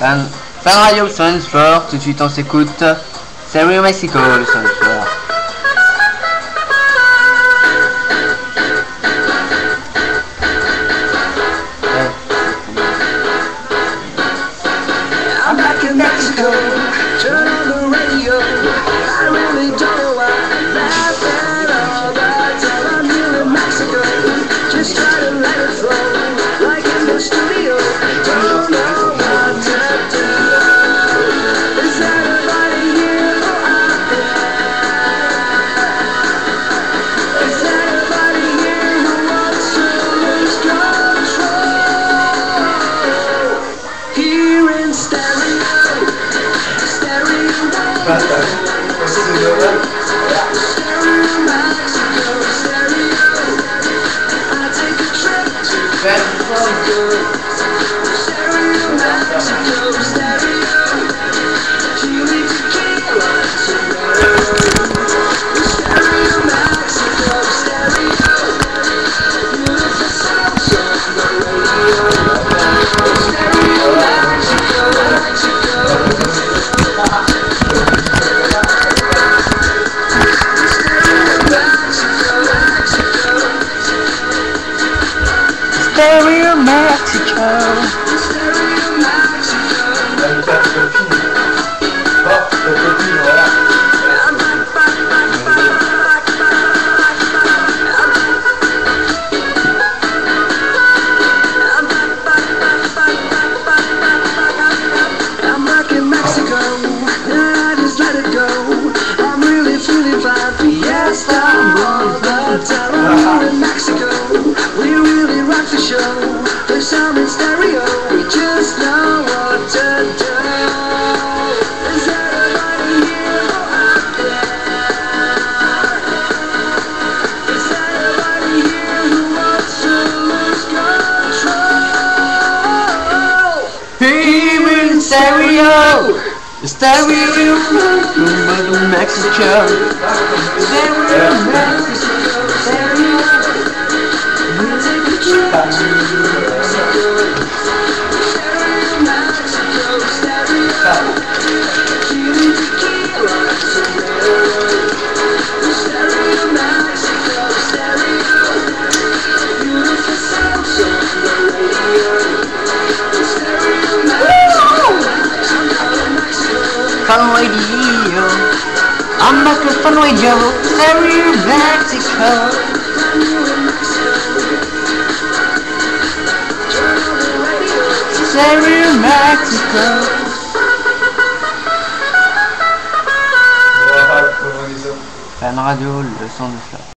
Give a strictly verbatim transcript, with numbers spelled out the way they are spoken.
Fan, fan radio, le son du sport. Tout de suite on s'écoute Stereo Mexico, le son du sport. I'm back in Mexico, turn on the radio. I really don't know why I laugh at all the time. I'm here in Mexico, just try to let it flow, like in the studio. Don't know what to do. Is anybody here out there? Is anybody here who wants to lose control? Here in stereo, stereo, stereo Mexico, stereo. I take a trip to Mexico, stereo, chili tequila, stereo Mexico, stereo, beautiful sounds on the radio, stereo Mexico, Mexico. Stereo Mexico. I'm back in Mexico, and I just let it go. I'm really feeling fine, fiesta all the time. I'm here in Mexico, we really rock the show. The sound in stereo, we just know what to do. Is anybody here out there? Is anybody here who wants to lose control? Here in stereo, stereo Mexico, stereo Mexico, stereo. Fun radio, I'm back with Fun Radio, Stereo Mexico. Stereo Mexico. Fan radio, le son du fleuve.